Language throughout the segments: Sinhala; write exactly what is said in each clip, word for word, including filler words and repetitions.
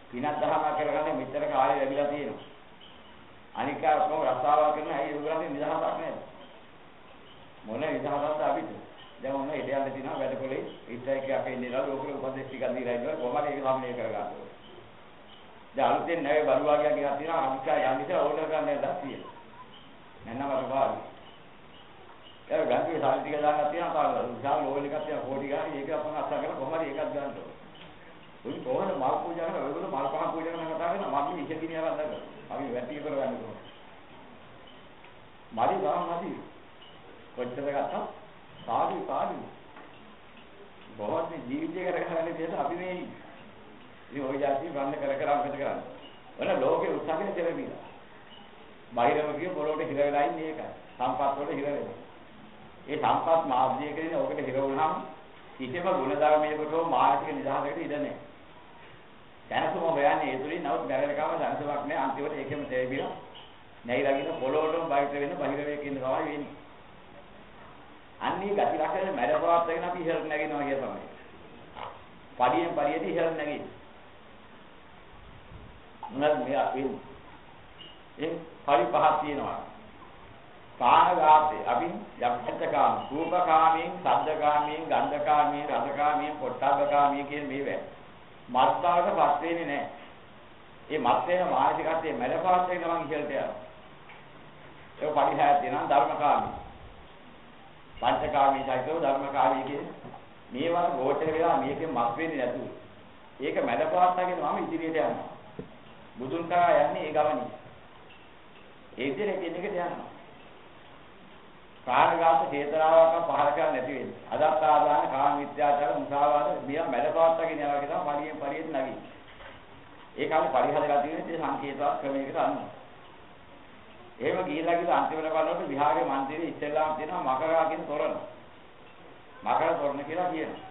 පිනක් දහමක් කරගන්න මෙච්චර කාලය ලැබිලා තියෙනවා. අනික ඔක්කොම රස්සාවල් කරන අය ඒගොල්ලන්ගේ නිදහසක් නැහැ. මොන නිදහසක්ද අපිට? දැන් ඔන්න ඉඩ යන්න තියෙනවා වැඩකොලේ ඉස්සයික අපේ ඉන්නලා ලෝකෙ උපදෙස් ටිකක් දීලා ඉන්නවා කොහමද ඒක සම්මේ කරගන්න ඕනේ. දැන් අලුතෙන් නැවේ බරුවාගියා ටිකක් තියෙනවා අනිකා යන්න ඉතින් ඕඩර් කරන්න යද්දක් තියෙනවා. නැන්නම අරපාවි. ඒ ගාන්තිගේ සාල් ටික දාන්නක් තියෙනවා කාලවල. විශාල ලෝල් එකක් තියෙනවා කෝටි ගානේ ඒක අපම අත්සා කරලා කොහමද ඒකක් ගන්න ඕනේ. උන් කොහොමද මල් පූජා කරන ඔයගොල්ලෝ මල් පහ පූජා කරන කතා කරනවා මම ඉෂ කිනියක් අල්ලගන්න. අපි වැටි කරගන්න ඕනේ. මරි ගාම නැති. කොච්චර ගත්තා? සාදු සාදු. බොහොත් ජීවිතය කරගෙන ඉඳලා අපි මේ ඉතින් ওই જાති ගන්න කර කර අපිට කරන්නේ. ඔන්න ලෝකේ උත්සාහයෙන් දෙලවිලා. බාහිරම කිය පොළොවට හිර වෙලා ඉන්නේ ඒකයි. සම්පත් වල හිර වෙලා. ඒ සම්පත් මාර්ගය කියන ඕකට හිර වුණාම කිසිම ගුණධර්මයකට හෝ මානසික නිදහසකට ඉඩ නැහැ. දැනසම හොයන්නේ ඒ තුලින් නවත් බැලලකම දැනසමක් නැහැ. අන්තිමට ඒකෙම තේබිලා නැහිලාගෙන පොළොවටම බයිට වෙන බාහිරවේක ඉන්න කවයි වෙන්නේ. අන්නේ ගති ලක්ෂණ මැඩපවත් වෙන අපි ඉහළට නැගෙනවා කිය තමයි. පඩියෙන් පඩියට ඉහළට නැගෙන්නේ. මොනවද මේ අපි ඒ පරි පහක් තියෙනවා. කාණගාතේ අපි යක්ෂකාම, රූපකාමයෙන්, ශබ්දකාමයෙන්, ගන්ධකාමයෙන්, රසකාමයෙන්, පොට්ටබ්බකාමයෙන් කියන මේවා. මත්තාවටපත් වෙන්නේ නැහැ. මේ මත් වෙන මානසිකත්වයේ මැඩපවත් වෙන ගමන් ඉහළට යනවා. ඒක පරිහාය තියෙනවා ධර්මකාමී. පංචකාමී සයිතෝ ධර්මකාමී කියන්නේ මේවා ගෝචර වෙලා මේකෙන් මත් වෙන්නේ නැතුව. ඒක මැඩපවත්වාගෙන මම ඉදිරියට යනවා. බුදුන් තා යන්නේ ඒ ගමනේ. ඒ ඉදිරියට කියන එකට යනවා. කාණගාත චේතනාවක් පහල කරන්නේ නැති වෙන්නේ. අදත්තාදාන කාම මිත්‍යාචාර මුසාවාද මේවා මැඩපවත්වාගෙන යනවා කියලා පරියෙන් පරියෙන් නැගී. ඒ කාලේ පරිහදලා තියෙන්නේ සංකේතවත් ක්‍රමයකට අනුව. එහෙම ගිහිලා ගිහලා අන්තිමට බලනකොට විහාරයේ මන්දිරේ ඉස්සෙල්ලාම තියෙනවා මකරා කියන තොරණ. මකර තොරණ කියලා කියනවා.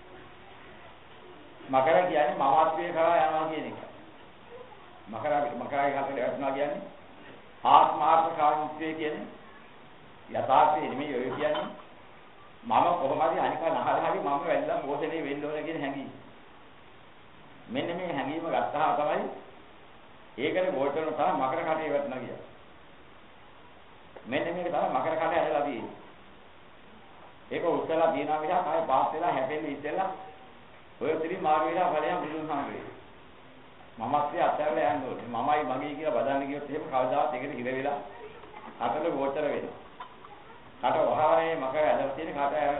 මකර කියන්නේ මමත්වයේ කරා යනවා කියන එක. මකර මකරාගේ හතරේ වටනවා කියන්නේ ආත්මාර්ථ කාමීත්වයේ කියන්නේ යථාර්ථය නෙමෙයි ඔය කියන්නේ මම කොහොමද අනික නහර හරි මම වැල්ලා පෝෂණය වෙන්න ඕන කියන හැඟීම. මෙන්න මේ හැඟීම ගත්තාම තමයි ඒකනේ වෝටර් තමයි මකර කටේ වටනවා කියන්නේ. මෙන්න මේක තමයි මකර කඩ ඇදලා තියෙන්නේ. ඒක උස්සලා දිනා විලා කාය පාස් වෙලා හැපෙන්නේ ඉස්සෙල්ලා ඔය ත්‍රි මාර්ග වෙලා ඵලයන් බුදුන් සම්පේ. මමත්වයේ අත්හැරලා යන්න ඕනේ. මමයි මගේ කියලා බදන්න ගියොත් එහෙම කවදාවත් ඒකට හිර වෙලා අතල ගෝචර වෙනවා. කට වහානේ මකර ඇදලා තියෙන කට ඇර.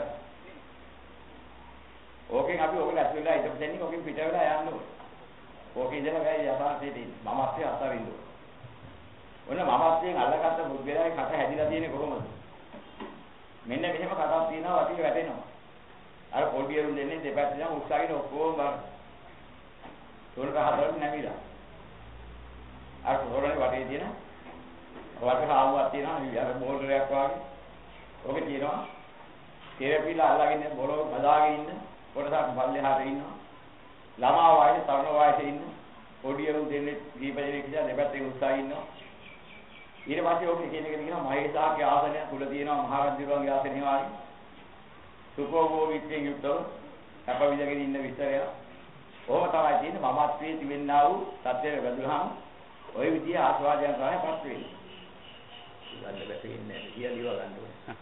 ඕකෙන් අපි ඕක ඇස්විලා ඉඳපෙන්නේ ඕකෙන් පිට වෙලා යන්න ඕනේ. ඕකේ ඉඳලා ගෑ යථාර්ථයේ තියෙන මමත්වයේ අත්හරින්න ඕනේ. ඔන්න මමත්වයෙන් අල්ලගත්ත බුද්ධයාගේ කට හැදිලා තියෙන්නේ කොහොමද? මෙන්න මෙහෙම කටක් තියෙනවා වටේ වැටෙනවා. අර පොඩියරුන් දෙන්නේ දෙපැත්තෙන් උස්සාගෙන ඔක්කොම ගන්න. තොරට හදන්න නැමිලා. අර තොරේ වටේ තියෙන වට හාමුවක් තියෙනවා අර බෝල්ඩරයක් වගේ. ඔකේ තියෙනවා තෙරපිලා අල්ලගෙන බොරව බදාගෙන ඉන්න කොටසක් පල්ලෙහාට ඉන්නවා. ළමා වයසේ තරුණ වයසේ ඉන්න පොඩියරුන් දෙන්නේ දීපජනේ කියලා දෙපැත්තෙන් උස්සාගෙන ඉන්නවා. ඊට පස්සේ ඔක කියන එක කියනවා මහේසාගේ ආසනය තුල තියෙනවා මහරජුරුවන්ගේ ආසනය වගේ සුඛෝභෝගීත්වයෙන් යුක්තව අපවිදගෙන ඉන්න විස්තරය. ඕක තමයි තියෙන්නේ මමත්වයේ තිබෙන්නා වූ සත්‍යය වැදුනහම ওই විදිය ආස්වාදයන් තමයි පස් වෙන්නේ. ගන්න බැහැ ඉන්නේ කියලා ලියව ගන්න ඕනේ.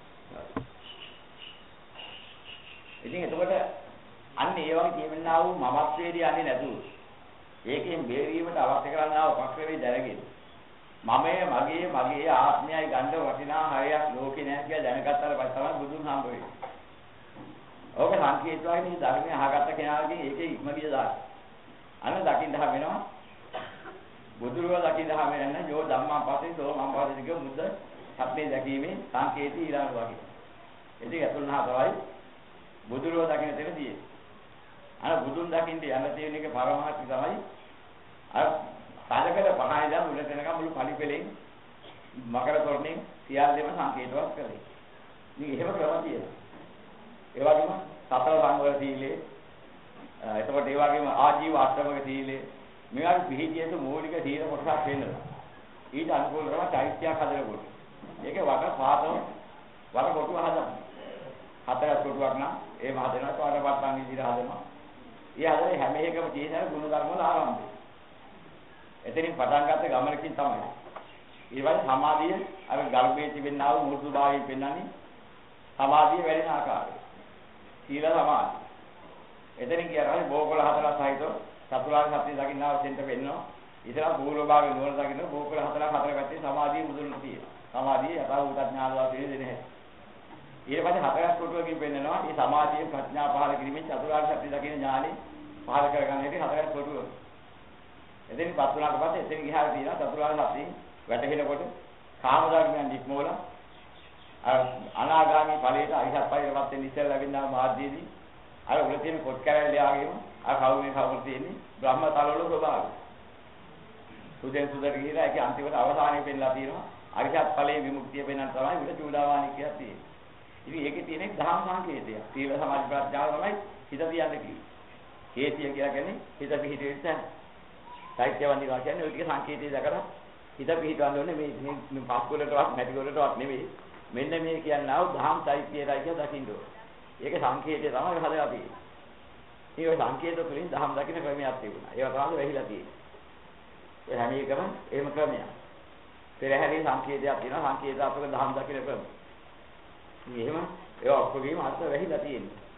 ඉතින් එතකොට අන්න ඒ වගේ තිබෙන්නා වූ මමත්වයේදී යන්නේ නැතුව ඒකෙන් බේරීමට අවශ්‍ය කරන්නා වූ පක්ෂවේ දැනගෙන මමයේ මගේ මගේ ආත්මයයි ගන්න වටිනා හරයක් ලෝකේ නැහැ කියලා දැනගත්තාට පස්සේ තමයි බුදුන් හම්බ වෙන්නේ. ඕක සංකේතವಾಗಿ මේ ධර්මය අහගත්ත කෙනාගේ ඒකේ ඉක්ම ගිය දාන. අන්න දකින්න හම් වෙනවා. බුදුරුව දකින්න හම් වෙන්නේ යෝ ධම්මං පස්සේ සෝ මං පස්සේ කිය මුද්ද සත්‍ය දැකීමේ සංකේතී ඊළඟ වගේ. ඉතින් අතුල්නා තමයි බුදුරුව දකින්න තැනදී. අර බුදුන් දකින්න යන තියෙන එක පරමාර්ථය තමයි අර සාධකද පහයි දැන් මුල තැනක මුළු පරිපලෙන් මකර තොරණෙන් සියල්ලම සංකේතවත් කරේ. ඉතින් එහෙම ක්‍රම තියෙනවා. ඒ වගේම සතර සංවර සීලේ එතකොට ඒ වගේම ආජීව අෂ්ටමක සීලේ මේවා පිළිහිතියට මූලික සීල කොටසක් වෙනවා. ඊට අනුකූලව චෛත්‍යයක් හදනකොට ඒකේ වඩ පාතම වඩ කොටුව හදනවා. හතරක් කොටුවක් නම් ඒ මහදෙනා කාටවත් අංගී විදිහට හදනවා. ඒ හදන්නේ හැම එකම තියෙන ගුණ ධර්ම වල ආරම්භය. එතනින් පටන් ගත්ත ගමනකින් තමයි. ඊළඟ සමාධිය අර ගර්භයේ තිබෙනා වූ මෘදු භාවයෙන් පෙන්වන්නේ සමාධිය වැඩෙන ආකාරය. සීල සමාධි. එතනින් කියනවා බෝකොළ හතරක් සහිතව චතුරාර්ය සත්‍ය දකින්නා වශයෙන්ට වෙන්නවා. ඉතලා පූර්ව භාගයේ නුවණ දකින්න බෝකොළ හතරක් හතර පැත්තේ සමාධිය මුදුන්ලා තියෙනවා. සමාධිය යථා භූත ඥානවත් වෙන දෙන්නේ. ඊට පස්සේ හතරක් කොටුවකින් පෙන්නනවා මේ සමාධිය ප්‍රඥා පහල කිරීමෙන් චතුරාර්ය සත්‍ය දකින්න ඥානෙ පහල කරගන්න හැටි හතරක් කොටුවක. එතනින් පස් වුණාට පස්සේ එතනින් ගිහලා තියෙනවා චතුරාර්ය සත්‍ය වැටහෙනකොට කාම ධර්මයන් නික්මවලා අර අනාගාමී ඵලයට අරිහත් ඵලයටපත් වෙන ඉස්සෙල්ලා ලැබෙනා මාර්ගයේදී අර උල තියෙන කොට කැරැල්ල යාගෙම අර කවුරුනේ කවුරු තියෙන්නේ බ්‍රහ්ම තලවල ස්වභාවය. සුදෙන් සුදට ගිහිලා ඒකේ අන්තිමට අවසානයේ පෙන්නලා තියෙනවා අරිහත් ඵලයේ විමුක්තිය වෙනන් තමයි උඩ චූඩාවාණි කියලා තියෙන්නේ. ඉතින් ඒකේ තියෙන දහම් සංකේතයක්. සීල සමාධි ප්‍රඥාව තමයි හිත තියන්න කිව්වේ. හේතිය කියලා කියන්නේ හිත පිහිටෙන්න තැන. සාහිත්‍ය වන්දිනවා කියන්නේ ඔය ටික සංකේතය දැකලා හිත පිහිටවන්න ඕනේ මේ මේ පස් වලටවත් නැටි වලටවත් නෙවෙයි. මෙන්න මේ කියන්නේ ආව දහම් සාහිත්‍යයයි කියලා දකින්න ඕනේ. ඒක සංකේතය තමයි හදලා තියෙන්නේ. මේ සංකේත තුළින් දහම් දකින්න ක්‍රමයක් තිබුණා. ඒවා තමයි වෙහිලා තියෙන්නේ. ඒ හැම එකම එහෙම ක්‍රමයක්. පෙරහැරේ සංකේතයක් තියෙනවා සංකේතාත්මක දහම් දකින්න ක්‍රම. මේ එහෙම ඒවා ඔක්කොගේම අර්ථ වෙහිලා තියෙන්නේ.